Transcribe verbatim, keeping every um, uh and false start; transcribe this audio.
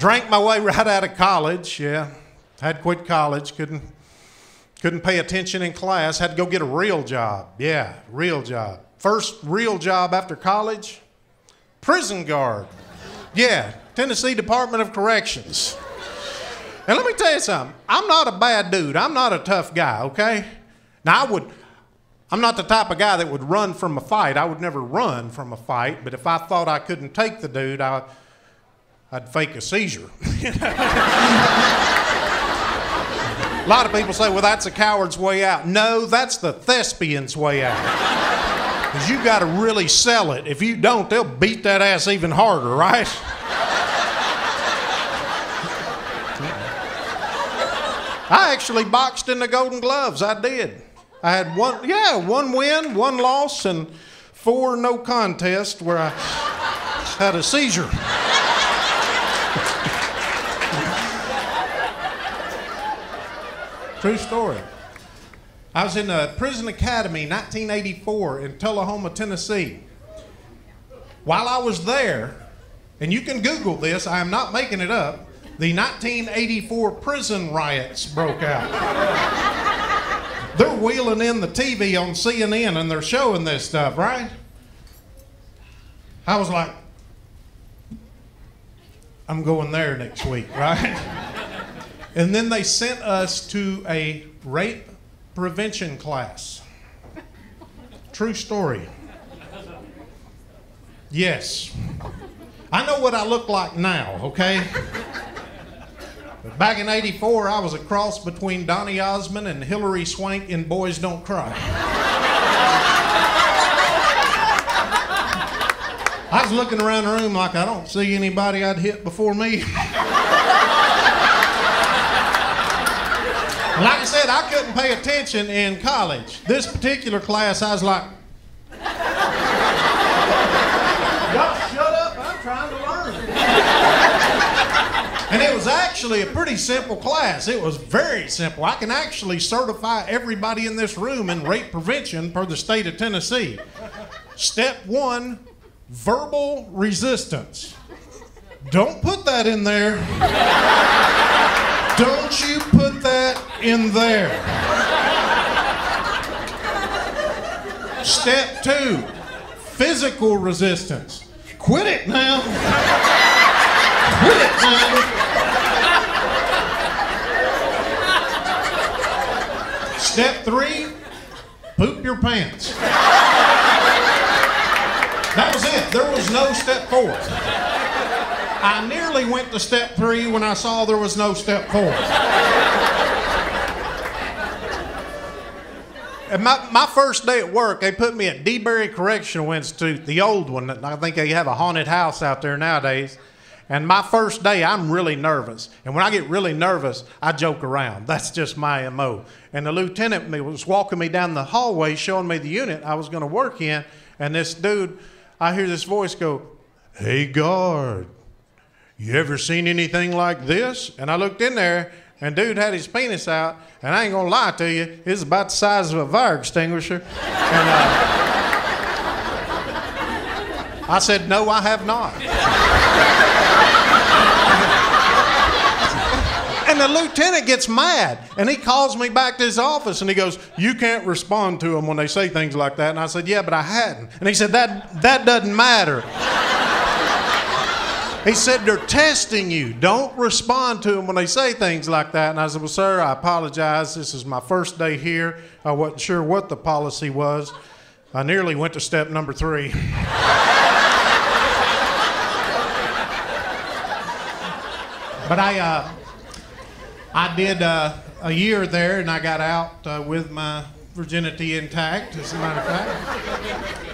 Drank my way right out of college, yeah. Had quit college, couldn't, couldn't pay attention in class, had to go get a real job. Yeah, real job. First real job after college, prison guard. Yeah, Tennessee Department of Corrections. And let me tell you something, I'm not a bad dude, I'm not a tough guy, okay? Now I would, I'm not the type of guy that would run from a fight. I would never run from a fight, but if I thought I couldn't take the dude, I, I'd fake a seizure. A lot of people say, well, that's a coward's way out. No, that's the thespian's way out. Because you got to really sell it. If you don't, they'll beat that ass even harder, right? I actually boxed in the Golden Gloves. I did. I had one, yeah, one win, one loss, and four no contest where I had a seizure. True story. I was in a prison academy, nineteen eighty-four, in Tullahoma, Tennessee. While I was there, and you can Google this, I am not making it up, the nineteen eighty-four prison riots broke out. They're wheeling in the T V on C N N and they're showing this stuff, right? I was like, I'm going there next week, right? And then they sent us to a rape prevention class. True story. Yes. I know what I look like now, okay? But back in eighty-four, I was a cross between Donny Osmond and Hilary Swank in Boys Don't Cry. I was looking around the room like I don't see anybody I'd hit before me. Like I said, I couldn't pay attention in college. This particular class, I was like, y'all shut up, I'm trying to learn. And it was actually a pretty simple class. It was very simple. I can actually certify everybody in this room in rape prevention per the state of Tennessee. Step one, verbal resistance. Don't put that in there. Don't you put that in there. Step two, physical resistance. Quit it now. Quit it now. Step three, poop your pants. That was it. There was no step four. I nearly went to step three when I saw there was no step four. And my, my first day at work, they put me at DeBerry Correctional Institute, the old one. I think they have a haunted house out there nowadays. And my first day, I'm really nervous. And when I get really nervous, I joke around. That's just my M O. And the lieutenant was walking me down the hallway, showing me the unit I was going to work in. And this dude, I hear this voice go, "Hey, guard, you ever seen anything like this?" And I looked in there, and dude had his penis out, and I ain't gonna lie to you, it's about the size of a fire extinguisher. And uh, I said, "No, I have not." And the lieutenant gets mad, and he calls me back to his office, and he goes, "You can't respond to them when they say things like that." And I said, "Yeah, but I hadn't." And he said, that, that doesn't matter. He said, "They're testing you. Don't respond to them when they say things like that." And I said, "Well, sir, I apologize. This is my first day here. I wasn't sure what the policy was." I nearly went to step number three. But I, uh, I did uh, a year there, and I got out uh, with my virginity intact, as a matter of fact.